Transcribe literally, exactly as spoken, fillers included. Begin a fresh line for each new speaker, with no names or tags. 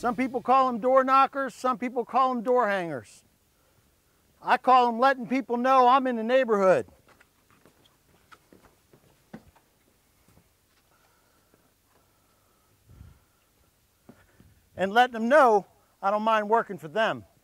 Some people call them door knockers, some people call them door hangers. I call them letting people know I'm in the neighborhood. And letting them know I don't mind working for them.